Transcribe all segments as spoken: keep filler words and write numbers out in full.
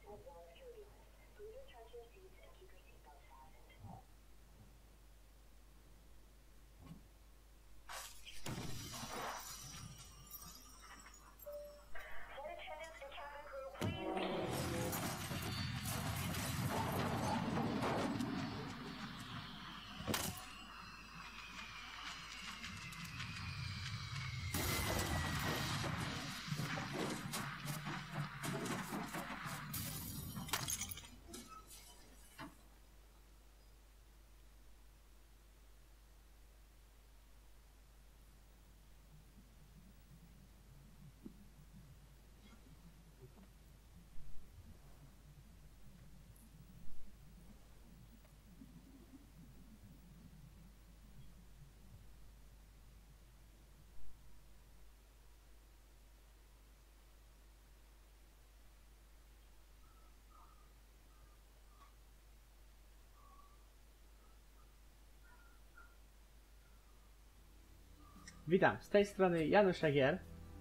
Witam, z tej strony Janusz Egier.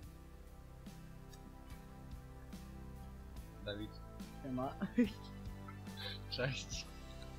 Dawid. Siema. Cześć.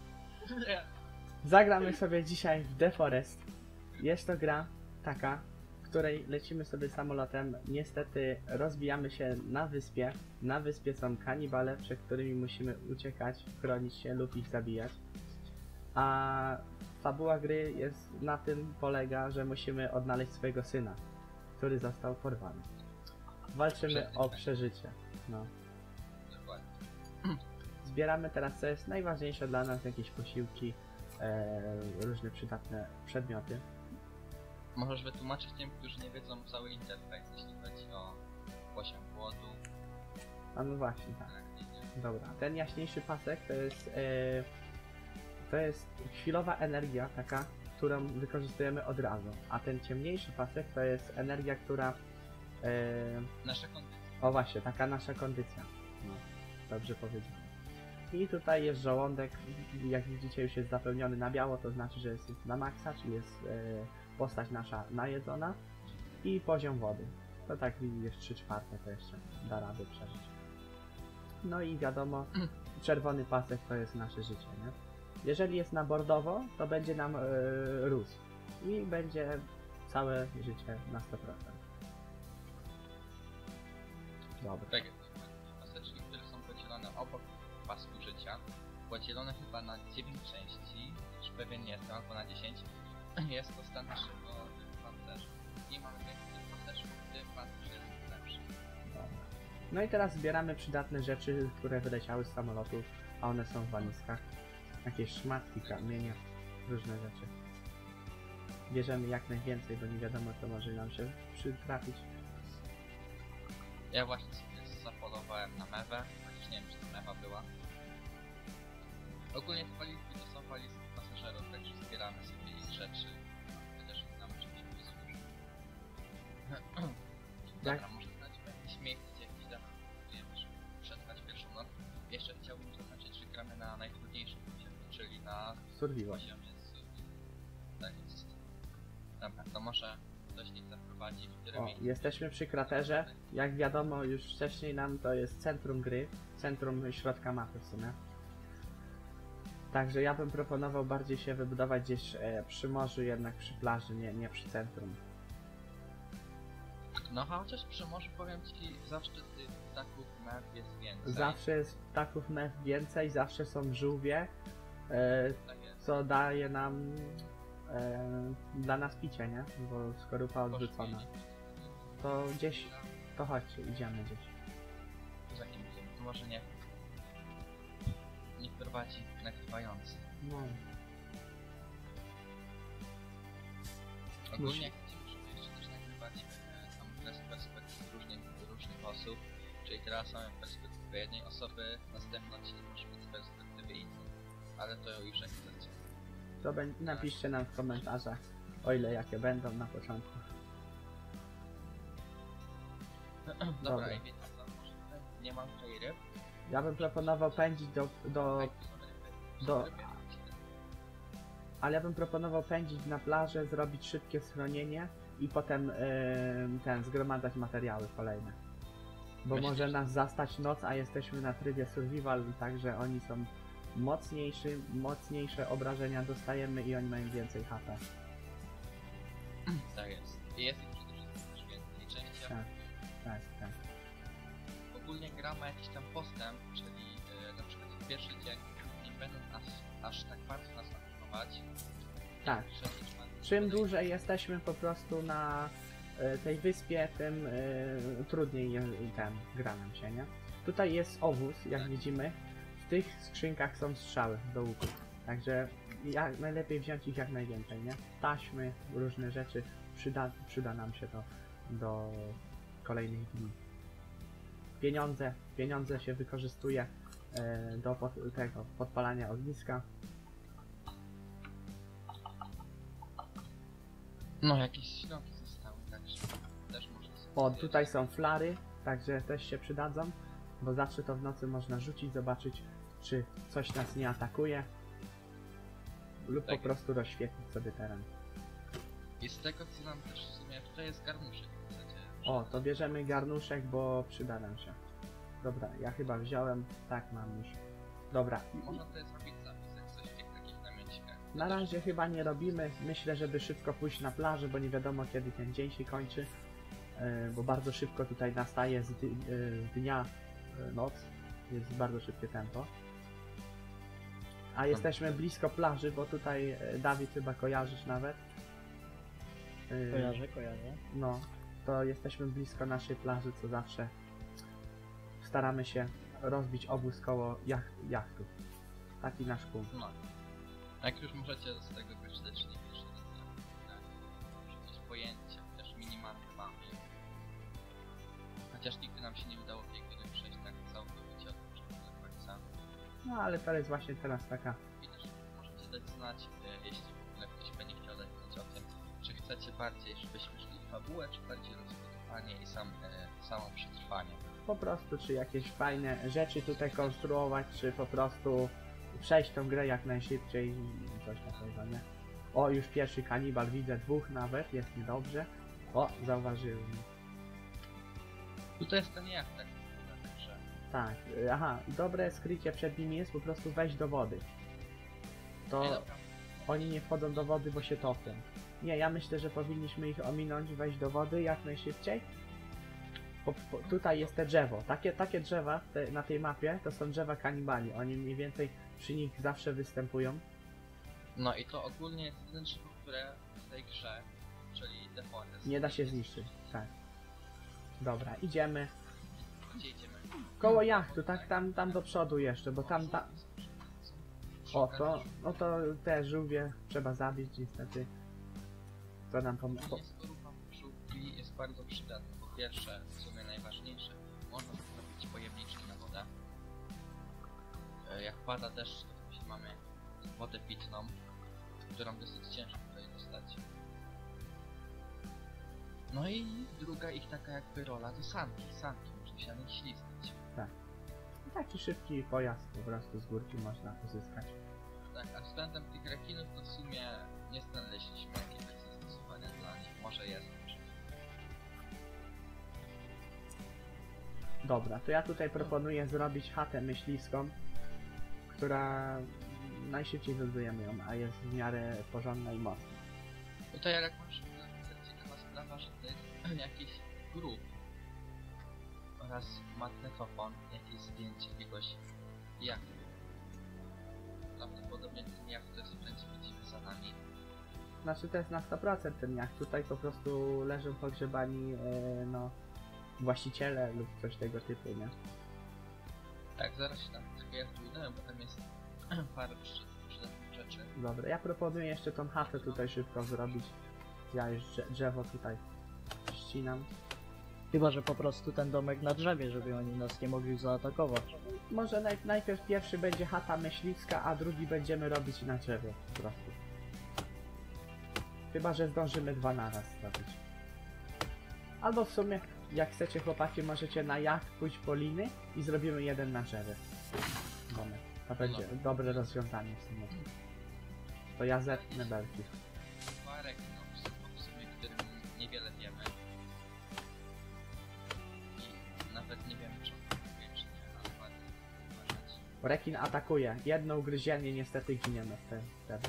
Zagramy sobie dzisiaj w The Forest. Jest to gra taka, w której lecimy sobie samolotem. Niestety rozbijamy się na wyspie. Na wyspie są kanibale, przed którymi musimy uciekać, chronić się lub ich zabijać. A fabuła gry jest na tym polega, że musimy odnaleźć swojego syna, który został porwany. Walczymy o przeżycie. No. Dokładnie. Zbieramy teraz, co jest najważniejsze dla nas, jakieś posiłki, e, różne przydatne przedmioty. Możesz wytłumaczyć tym, którzy nie wiedzą, cały interfejs, jeśli chodzi o poziom głodu. A no właśnie, tak. Tak, nie, nie. Dobra, ten jaśniejszy pasek to jest, e, to jest chwilowa energia taka, którą wykorzystujemy od razu. A ten ciemniejszy pasek to jest energia, która... E, Nasza kondycja. o właśnie, taka nasza kondycja. No, dobrze powiedziałem. I tutaj jest żołądek, jak widzicie już jest zapełniony na biało, to znaczy, że jest na maksa, czyli jest e, postać nasza najedzona. I poziom wody. To tak jest trzy czwarte, to jeszcze da radę przeżyć. No i wiadomo, czerwony pasek to jest nasze życie, nie? Jeżeli jest na bordowo, to będzie nam e, rósł. I będzie całe życie na sto procent. Dobra. Tak, paseczki, które są podzielone obok pasku życia, podzielone chyba na dziewięć części, już pewien nie jestem, albo na dziesięć. Jest to stan naszego pancerza. Nie mamy więcej paseczków, tym pancerz jest lepszy. Dobra. No i teraz zbieramy przydatne rzeczy, które wyleciały z samolotu, a one są w walizkach. Jakieś szmatki, kamienie, różne rzeczy. Bierzemy jak najwięcej, bo nie wiadomo, co może nam się przytrafić. Ja właśnie sobie zapolowałem na mewę, chociaż nie wiem, czy to mewa była. Ogólnie te walizki to są walizki pasażerów, także zbieramy sobie ich rzeczy. Chociaż nam czymś wysłuży. Dobra, może znajdziemy jakieś miejsce, gdzie chwilę próbujemy przetrwać pierwszą noc. Jeszcze chciałbym zaznaczyć, że gramy na najtrudniejszym poziomie, czyli na Survival. poziomie survival. Tak jest. Dobra, to może ktoś niech zaprowadzi, w którym O, miejscu. jesteśmy przy kraterze. Jak wiadomo już wcześniej nam to jest centrum gry, centrum środka mapy w sumie. Także ja bym proponował bardziej się wybudować gdzieś e, przy morzu, jednak przy plaży, nie, nie przy centrum. No chociaż przy morzu powiem ci, zawsze tych ptaków mew jest więcej. Zawsze jest ptaków mew więcej, zawsze są żółwie, e, Tak jest. co daje nam e, dla nas picie, nie? Bo skorupa odrzucona. To gdzieś, to chodźcie, idziemy gdzieś. Za kim idziemy? To może nie. Niech prowadzi nagrywający. No, Ogólnie jak chcemy sobie jeszcze też nagrywać e, samą grę z perspektyw różnych, różnych osób, czyli teraz mamy perspektywę jednej osoby, następny odcinek może być z perspektywy innej. Ale to już jak chcecie. to bę- napiszcie nam w komentarzach, o ile jakie będą na początku. Dobra, Dobra. i wiecie co, może nie mam tutaj ryb. Ja bym proponował pędzić do, do Tak, są ryby. do- Są ryby, wiecie. ale ja bym proponował pędzić na plażę, zrobić szybkie schronienie i potem yy, ten, zgromadzać materiały kolejne. Bo Myślisz? może nas zastać noc, a jesteśmy na trybie survival, także oni są mocniejszy, mocniejsze obrażenia dostajemy i oni mają więcej H P. Tak jest. I jest ich przede wszystkim też więcej. Częściej Tak. Tak, tak. ogólnie gra ma jakiś tam postęp, czyli e, na przykład w pierwszy dzień nie będą aż, aż tak bardzo nas atakować. Tak. Trzeci, czwarty, Czym piąty. dłużej jesteśmy po prostu na e, tej wyspie, tym e, trudniej je, ten gra nam się, nie? Tutaj jest obóz, jak Tak. widzimy. W tych skrzynkach są strzały do łuku. Także jak, najlepiej wziąć ich jak najwięcej, nie? Taśmy, różne rzeczy. Przyda, przyda nam się to do kolejnych dni. Pieniądze. Pieniądze się wykorzystuje e, do pod, tego podpalania ogniska. No jakieś śląki zostały, także też może sobie O, zjeść. tutaj są flary, także też się przydadzą, bo zawsze to w nocy można rzucić, zobaczyć, czy coś nas nie atakuje, lub Tak. po prostu rozświetlić sobie teren. I z tego co nam też w sumie tutaj jest garnuszek, chcecie? O, to bierzemy garnuszek, bo przyda nam się. Dobra, ja chyba wziąłem, tak mam już. Dobra, Można tutaj zrobić zapis, jak coś w tych takich namiocikach. na razie chyba nie robimy, myślę, żeby szybko pójść na plażę, bo nie wiadomo kiedy ten dzień się kończy, yy, bo bardzo szybko tutaj nastaje z, dy, yy, z dnia yy, noc, jest bardzo szybkie tempo. A jesteśmy blisko plaży, bo tutaj yy, Dawid chyba kojarzysz nawet. Yy, Kojarzę, kojarzę. No, to jesteśmy blisko naszej plaży, co zawsze staramy się rozbić obóz koło jacht, jachtu. Taki nasz punkt. No. Jak już możecie z tego wyczytać, nie wiesz, jakieś pojęcie, chociaż minimalnie mamy. Chociaż nigdy nam się nie udało tej gry przejść tak całkowicie od początku do końca. No ale to jest właśnie teraz taka. I też możecie dać znać, e, jeśli w ogóle ktoś będzie chciał dać znać o tym, czy chcecie bardziej, żebyśmy szli w fabułę, czy bardziej rozbudowanie i sam, e, samo przetrwanie. Po prostu, czy jakieś fajne rzeczy tutaj konstruować, czy po prostu przejść tą grę jak najszybciej i coś takiego, nie? O, już pierwszy kanibal, widzę dwóch nawet, jest niedobrze. O, zauważyłem. Tutaj jest ten jak tak w ogóle, także Tak, y, aha, dobre skrycie przed nimi jest po prostu wejść do wody. Ej, To dobra. oni nie wchodzą do wody, bo się topią. Nie, ja myślę, że powinniśmy ich ominąć, wejść do wody jak najszybciej. Po, po, tutaj jest te drzewo. Takie, takie drzewa te, na tej mapie to są drzewa kanibali. Oni mniej więcej przy nich zawsze występują. No i to ogólnie jest jeden drzewo, które w tej grze, czyli The Forest. Nie da się zniszczyć. Tak. Dobra, idziemy. Gdzie idziemy? Koło jachtu, tak tam, tam do przodu jeszcze, bo tam, ta... O, to, no to te żółwie trzeba zabić niestety. To nam pomoże. Ogólnie skorupa żółwi jest bardzo przydatna. Po pierwsze, w sumie najważniejsze, można zrobić pojemniczki na wodę. E, Jak pada deszcz, to właśnie mamy wodę pitną, którą dosyć ciężko tutaj dostać. No i druga ich taka jakby rola to sanki. Sanki, można się na nich ślizgać. Taki szybki pojazd po prostu z górki można uzyskać. Tak, a względem tych rekinów to w sumie nie znaleźliśmy jakiegoś zastosowania dla nich. Może jest. Dobra, to ja tutaj proponuję zrobić chatę myśliwską, która najszybciej zbudujemy ją, a jest w miarę porządna i mocna. Tutaj jak masz ciekawa sprawa, że to jest jakiś grób oraz magnetofon, jakieś zdjęcie jakiegoś jachtu. Prawdopodobnie ten jacht to jest w końcu widzimy za nami. Znaczy to jest na sto procent ten jacht, tutaj po prostu leżą pogrzebani, e, no, właściciele lub coś tego typu, nie? Tak, zaraz się tam do tego jachtu udałem, bo tam jest parę przy- przydatnych rzeczy. Dobra, ja proponuję jeszcze tą chatę tutaj szybko zrobić. Ja już drze- drzewo tutaj ścinam. Chyba, że po prostu ten domek na drzewie, żeby oni nas nie mogli zaatakować. Może naj- najpierw pierwszy będzie chata myśliwska, a drugi będziemy robić na drzewie po prostu. Chyba, że zdążymy dwa naraz zrobić. Albo w sumie, jak chcecie chłopaki, możecie na jacht pójść po liny i zrobimy jeden na drzewie. Domek. To będzie No. dobre rozwiązanie w sumie. To ja zetnę belki. Parek, no, w sumie- w sumie, którym niewiele wiemy. I nawet nie Rekin atakuje. Jedno ugryzienie niestety giniemy wtedy. wtedy.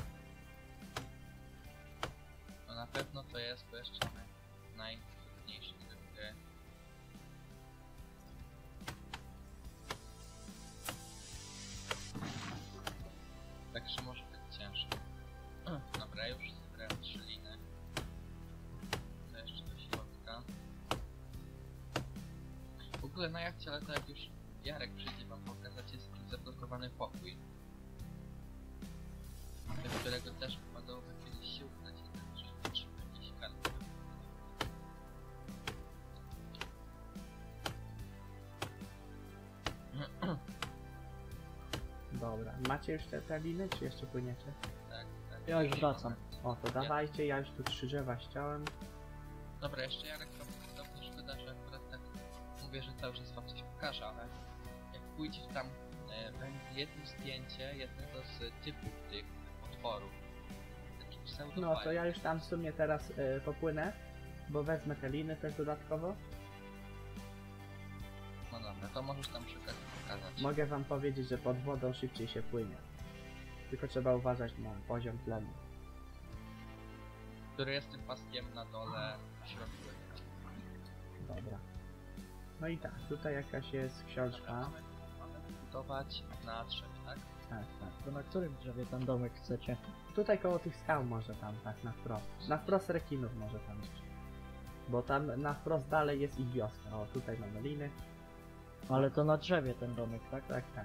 No na pewno to jest, bo jeszcze naj, najtrudniejszy tryb gry. Także może być ciężko. Dobra, już zebrałem trzy liny. To jeszcze do środka. W ogóle na jachcie, ale to jak już Jarek przyjdzie wam pokazać, jest zablokowany pokój, do którego też wymagałoby kiedyś się udać, żeby trzeba jakieś karty. Dobra. Macie już te, te liny, czy jeszcze płyniecie? Tak, tak. Ja już wracam. O, to dawajcie, ja już tu trzy drzewa ściąłem. Dobra, jeszcze Jarek wam podobnie szkoda, że akurat tak mówię, że cały czas wam coś pokaże, ale jak pójdziesz tam, e, będzie jedno zdjęcie jednego z typów tych potworów. Taki pseudo No to ja już tam w sumie teraz y, popłynę, bo wezmę te liny też dodatkowo. No dobra, to możesz tam przy okazji pokazać. Mogę wam powiedzieć, że pod wodą szybciej się płynie. Tylko trzeba uważać na poziom tlenu. Który jest tym paskiem na dole w środku. Dobra. No i tak, tutaj jakaś jest książka. Mamy, mamy budować na drzewie, tak? Tak, tak. To na którym drzewie ten domek chcecie? Tutaj koło tych skał może tam, tak, na wprost. Na wprost rekinów może tam być. Bo tam na wprost dalej jest ich wioska. O, tutaj mamy liny. Ale to na drzewie ten domek, tak? Tak, tak.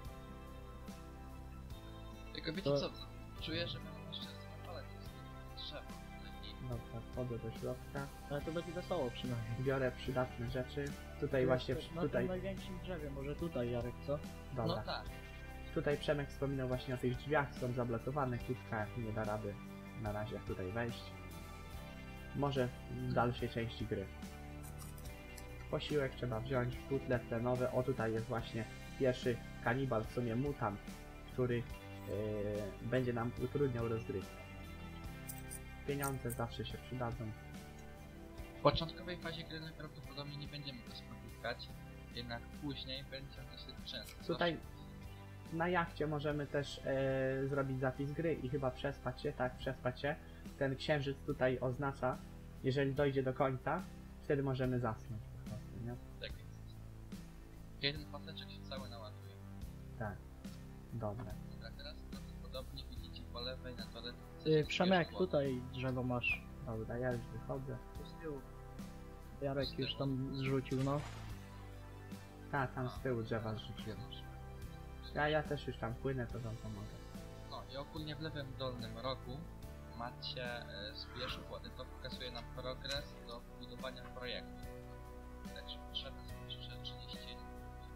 Tylko wiecie To- co? Czuję, że będą jeszcze zapalać z drzewa. I Dobra, wchodzę do środka. Ale to będzie wesoło przynajmniej. Biorę przydatne rzeczy. Tutaj właśnie, przy- Na tutaj, tym największym drzewie, może tutaj Jarek, co? dobra. no tak. Tutaj Przemek wspominał właśnie o tych drzwiach, są zablokowane, kilka nie da rady na razie tutaj wejść. Może w dalszej części gry. Posiłek trzeba wziąć, butle tlenowe. O, tutaj jest właśnie pierwszy kanibal, w sumie mutant, który yy, będzie nam utrudniał rozgrywkę. Pieniądze zawsze się przydadzą. W początkowej fazie gry najprawdopodobniej nie będziemy go spotykać, jednak później będzie on dosyć często. Tutaj na jachcie możemy też e, zrobić zapis gry i chyba przespać się, tak, przespać się. Ten księżyc tutaj oznacza, jeżeli dojdzie do końca, wtedy możemy zasnąć po prostu, nie? Tak jest. Jeden paseczek się cały naładuje. Tak. Dobra. Dobra, teraz prawdopodobnie widzicie po lewej na dole. Ty, Przemek, tutaj drzewo masz. Dobra, ja już wychodzę. Tu z tyłu. Jarek już tam zrzucił, no. Tak, tam z tyłu drzewa zrzuciłem. Ja, ja też już tam płynę, to wam pomogę. No i ogólnie w lewym dolnym rogu macie e, zbierz układy. To pokazuje nam progres do budowania projektu. Także potrzebne są jeszcze trzydzieści jeden.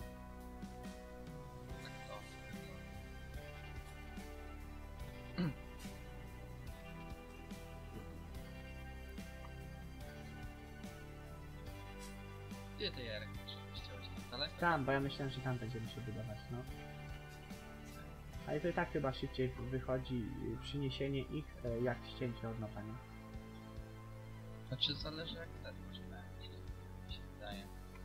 Tak to. Gdzie ty, Jarek, żebyś chciałeś tam daleko? Tam, bo ja myślałem, że tam będziemy się budować, no. Ale to i tak chyba szybciej wychodzi y, przyniesienie ich, e, jak ścięcie od nopa, nie? Znaczy zależy jak ten możemy, mi się wydaje.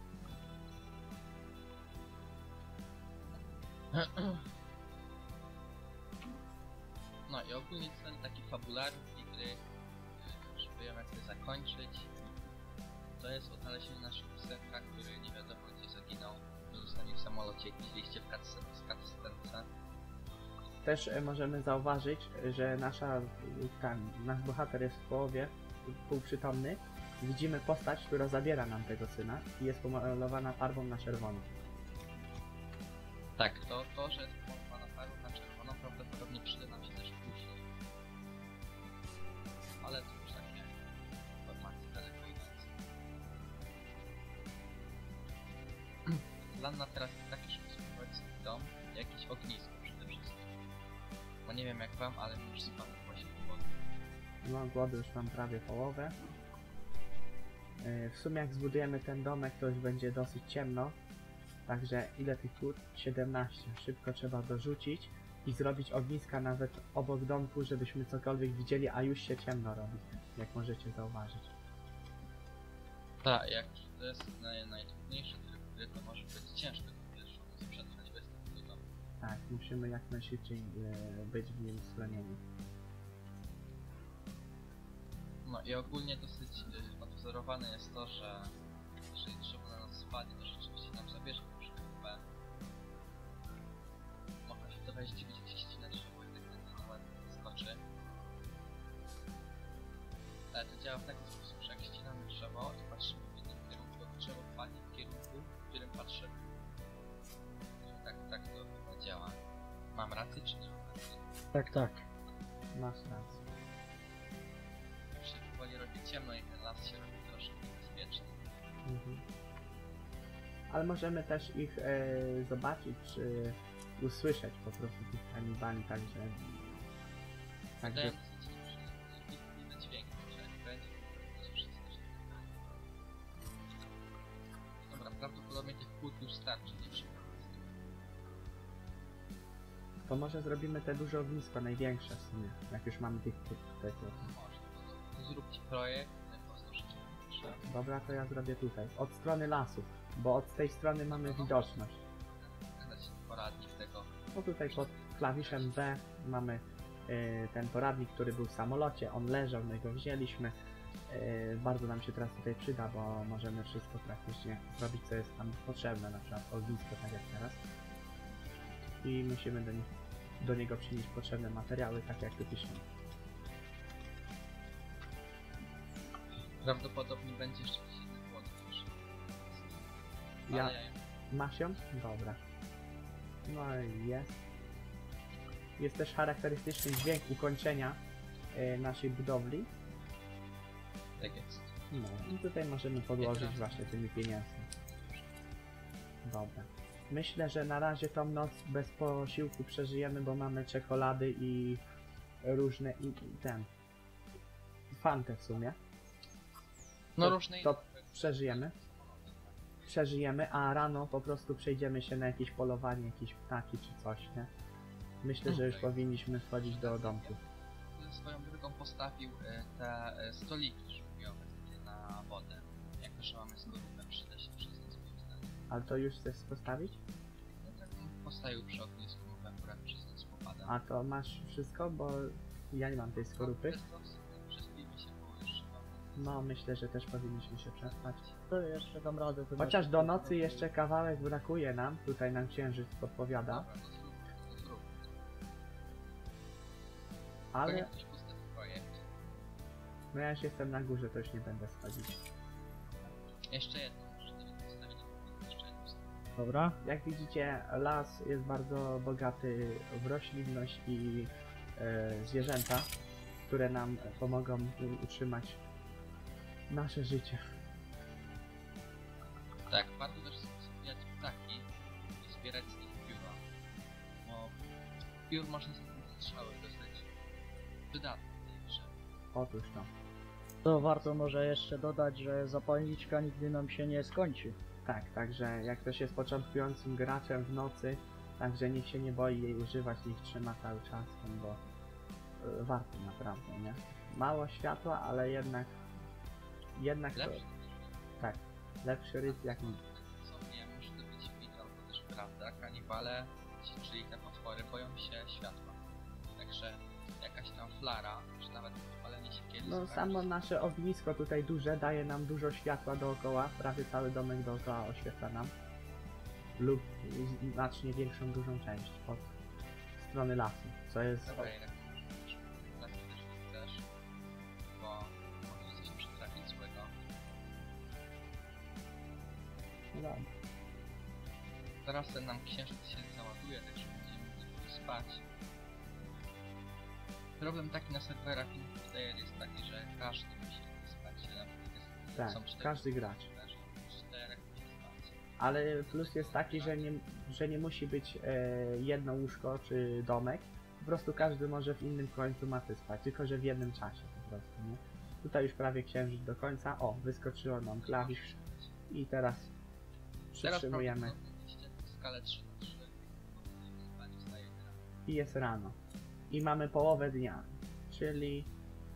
No i ogólnie cel taki fabularny gry, y, żeby ją jakby zakończyć, to jest odnalezienie naszego synka, który nie wiadomo gdzie zaginął. Był z nami w samolocie, jak widzieliście w cutscence. Też e, możemy zauważyć, że nasza, tam, nasz bohater jest w połowie półprzytomny. Widzimy postać, która zabiera nam tego syna i jest pomalowana farbą na czerwono. Tak, to, to że jest pomalowana farbą na czerwono prawdopodobnie przyda nam się też później. Ale to już takie informacje daleko idące. Plan na teraz jest taki, żeby spróbować sobie dom i jakieś ognisko przede wszystkim. Bo nie wiem jak wam, ale mi już spadł właśnie powody. No, głodu już mam prawie połowę. Yy, W sumie jak zbudujemy ten domek, to już będzie dosyć ciemno. Także ile tych płód? siedemnaście. Szybko trzeba dorzucić i zrobić ogniska nawet obok domku, żebyśmy cokolwiek widzieli, a już się ciemno robi, jak możecie zauważyć. Tak, jak to jest naj, najtrudniejszy tryb gry, to może być ciężko to pierwszą przetrwać bez takiego domu. musimy jak najszybciej e, być w nim schronieni. No i ogólnie dosyć y, odwzorowane jest to, że jeżeli drzewo na nas spadnie, to rzeczywiście nam zabierze już H P. Można się trochę zdziwić, jak się ścina drzewo i tak na ładnie skoczy. Ale to działa w taki sposób, że jak ścinamy drzewo i patrzymy w innym kierunku, to drzewo padnie w kierunku, w którym patrzymy. Tak, tak to chyba działa. Mam rację czy nie mam racji? Tak, tak. Masz rację. Już się powoli robi ciemno i ten las się robi troszkę niebezpieczny. Mhm. Ale możemy też ich e, zobaczyć, czy usłyszeć po prostu tych kanibali, także... Wydaje Także mi się, że inne dźwięki, że jak będzie, to wszyscy też tak. Dobra, prawdopodobnie tych płód już starczy, nie trzeba. to może zrobimy te duże ognisko, największe w sumie, jak już mamy tych tych tutaj. Może, to zróbcie projekt, pozdroż drzew. Dobra, to ja zrobię tutaj, od strony lasu, bo od tej strony mamy widoczność. Dać poradnik tego. No tutaj pod klawiszem B mamy y, ten poradnik, który był w samolocie, on leżał, my go wzięliśmy. Y, bardzo nam się teraz tutaj przyda, bo możemy wszystko praktycznie zrobić, co jest nam potrzebne, na przykład ognisko, tak jak teraz. I musimy do, nich, do niego przynieść potrzebne materiały, tak jak tu piszemy. Prawdopodobnie będzie jeszcze jakiś inny płot niż. Ja- Ale ja ją Masz ją? Dobra. No i jest. Jest też charakterystyczny dźwięk ukończenia y, naszej budowli. tak jest. No i tutaj możemy podłożyć właśnie tymi pieniędzmi. Dobra. Myślę, że na razie tą noc bez posiłku przeżyjemy, bo mamy czekolady i różne i, i ten. Fantę w sumie. No To- różne to inne. przeżyjemy. Przeżyjemy, a rano po prostu przejdziemy się na jakieś polowanie, jakieś ptaki czy coś, nie? Myślę, że już Okej. powinniśmy wchodzić do domku. Swoją drogą postawił e, te e, stoliki żółwiowe takie na wodę. Jako że mamy skorupę, przyda się przez nas moim zdaniem. Ale to już chcesz postawić? No tak postawił przy ognisku, bo akurat przez nas popada. A to masz wszystko, bo ja nie mam tej skorupy. No, to w sumie przespijmy się, bo już chyba... No myślę, że też powinniśmy się przespać. To jeszcze dam radę. to Chociaż na- do nocy jeszcze kawałek brakuje nam, tutaj nam księżyc podpowiada, Dobra, to zrób, to zrób. ale To niech ktoś postawi projekt. no ja już jestem na górze, to już nie będę schodzić. Jeszcze jedno, możecie postawić jeszcze jedno. Dobra. Jak widzicie, las jest bardzo bogaty w roślinność i e, zwierzęta, które nam pomogą utrzymać nasze życie. Tak, warto też zbierać ptaki i zbierać z nich pióra. Bo piór można zrobić strzały dosyć przydatne w tej grze. Otóż to. To warto może jeszcze dodać, że zapalniczka nigdy nam się nie skończy. Tak, także jak ktoś jest początkującym graczem w nocy, także niech się nie boi jej używać, niech trzyma cały czas, bo y, warto naprawdę, nie? Mało światła, ale jednak jednak to, Lepszy tak, lepszy ryb jak nic. co nie może to być mit albo też prawda. Kanibale, ci- czyli te potwory, boją się światła. Także jakaś tam flara, czy nawet podpalenie siekiery No sprawi, samo że- nasze ognisko tutaj duże daje nam dużo światła dookoła, prawie cały domek dookoła oświetla nam. Lub znacznie większą, dużą część od strony lasu, co jest... Dobra, jednak możesz tak też nie chcesz, bo może coś przytrafić złego. No dobra. Zaraz ten nam księżyc się załaduje, także będziemy mogli spać. Problem taki na serwerach multiplayer jest taki, że każdy musi spać. Na przykład jest, Tak, są cztery każdy gracz. serwerzy, czterech musi spać. Ale plus jest taki, że nie, że nie musi być e, jedno łóżko czy domek. Po prostu każdy może w innym końcu mapy spać, tylko że w jednym czasie po prostu, nie? Tutaj już prawie księżyc do końca. O, wyskoczyło nam klawisz i teraz Teraz przytrzymujemy prawdopodobnie mieliście skalę trzy na trzy, bo spać wstaje gra. i jest rano. I mamy połowę dnia, czyli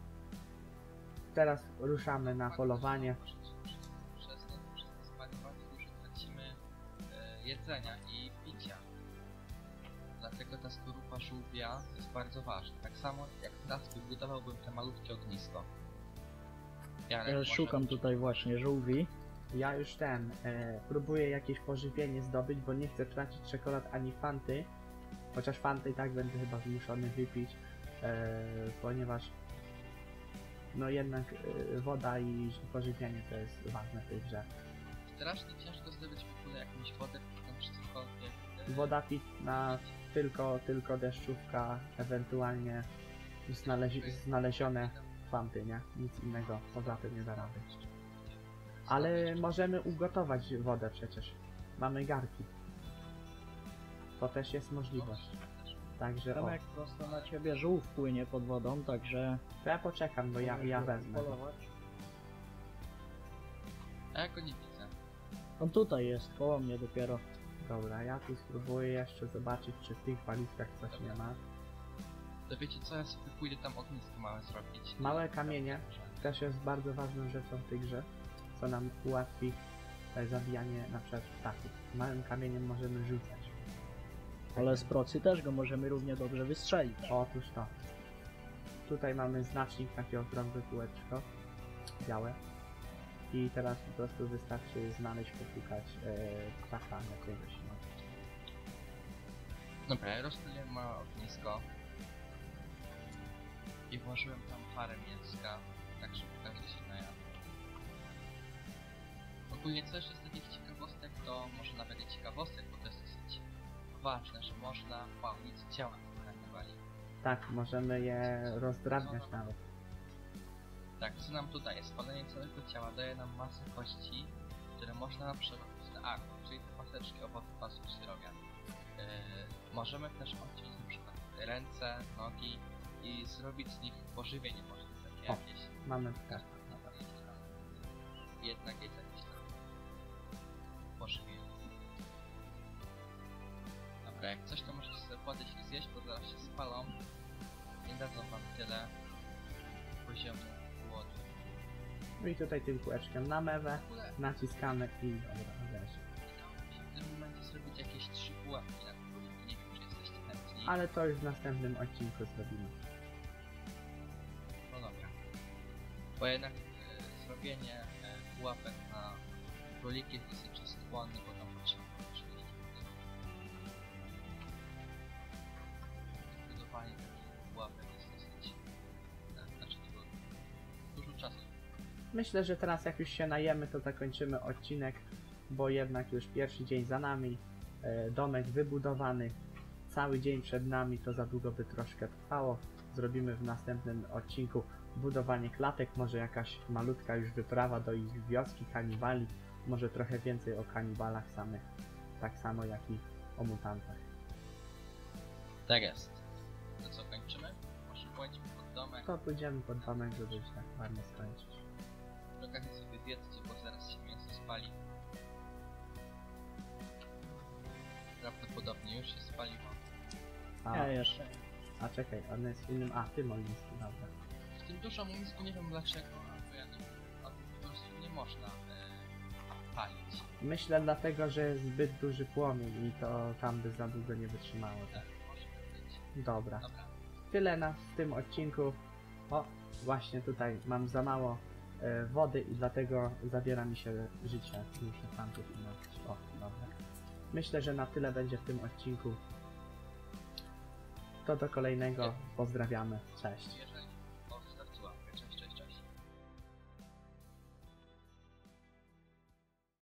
teraz ruszamy na polowanie. Przez to, przez to spanie bardzo dużo tracimy e, jedzenia i picia. Dlatego ta skorupa żółwia jest bardzo ważna. Tak samo jak teraz wybudowałbym te malutkie ognisko. Jarek, Ja może- szukam tutaj właśnie żółwi. Ja już ten, e, próbuję jakieś pożywienie zdobyć, bo nie chcę tracić czekolad ani fanty. Chociaż fanty i tak będę chyba zmuszony wypić, e, ponieważ no jednak e, woda i pożywienie to jest ważne w tej grze. Strasznie ciężko zdobyć w ogóle jakąś wodę, czy cokolwiek. e, Woda pitna, tylko, tylko deszczówka, ewentualnie znalezi znalezione fanty, nie? Nic innego poza tym nie da rady. Ale możemy ugotować wodę przecież. Mamy garki. To też jest możliwość. Także o, Tomek prosto na ciebie żółw płynie pod wodą, także... to ja poczekam, bo ja, ja wezmę. polować. A ja go nie widzę. On tutaj jest, koło mnie dopiero. Dobra, ja tu spróbuję jeszcze zobaczyć, czy w tych walizkach coś nie ma. To wiecie co, ja sobie pójdę tam ognisko małe zrobić. Małe kamienie też jest bardzo ważną rzeczą w tej grze, co nam ułatwi e, zabijanie na przykład ptaków. Małym kamieniem możemy rzucać. Ale z procy też go możemy równie dobrze wystrzelić. Otóż to. Tutaj mamy znacznik, takie okrągłe kółeczko, białe. I teraz po prostu wystarczy znaleźć, poszukać e, ptaka jakiegoś. No. Dobra, ja rozpaliłem małe ognisko. I włożyłem tam parę mięska, tak żeby każdy się najadł. Ogólnie coś z takich ciekawostek, to może nawet nie ciekawostek, bo to jest dosyć ważne, że można pałnić ciała karnawali. Tak, możemy je rozdrabniać nawet. Tak, co nam tu daje? Spalenie całego ciała daje nam masę kości, które można przerobić na arm, czyli te paseczki owoców pasów zdrowia. Yy, możemy też odciąć na przykład ręce, nogi i zrobić z nich pożywienie, może takie O. jakieś. Mamy Tak, tak. naprawdę jednak jest jakieś tam pożywienie. Dobra, jak coś to możecie sobie podejść i zjeść, bo zaraz się spalą. Nie dadzą wam tyle poziomu głodu. No i tutaj tym kółeczkiem na mewę, W ogóle naciskamy i dobra, leży. udało mi się w tym momencie zrobić jakieś trzy pułapki na górze. Nie wiem, czy jesteście chętni. Ale to już w następnym odcinku zrobimy. No dobra. Bo jednak e, zrobienie e, pułapek na króliki jest dosyć czasochłonne, bo tam potrzeba trzydzieści minut. Budowanie takich pułapek jest dosyć... E, znaczy trudne. Dużo czasu. Myślę, że teraz jak już się najemy, to zakończymy odcinek, bo jednak już pierwszy dzień za nami, e, domek wybudowany, cały dzień przed nami, to za długo by troszkę trwało. Zrobimy w następnym odcinku budowanie klatek, może jakaś malutka już wyprawa do ich wioski kanibali, może trochę więcej o kanibalach samych, tak samo jak i o mutantach. Tak jest. To co, kończymy? Może pójdźmy pod domek. To pójdziemy pod domek, żeby już tak ładnie skończyć. Przy okazji sobie wiedzcie, bo zaraz się mięso spali. Prawdopodobnie już się spaliło. A, Ja jeszcze. a czekaj, on jest w innym, a ty Moliński, dobra. W tym dużym ognisku nie wiem dlaczego, albo ja nie wiem, albo po prostu nie można e, palić. Myślę dlatego, że jest zbyt duży płomień i to tam by za długo nie wytrzymało. Tak, może być. Dobra, Dobra, tyle na w tym odcinku. O, właśnie tutaj mam za mało e, wody i dlatego zabiera mi się życie. Muszę tam tu inaczej. O, dobra. Myślę, że na tyle będzie w tym odcinku. To do kolejnego. Pozdrawiamy. Cześć. jeżeli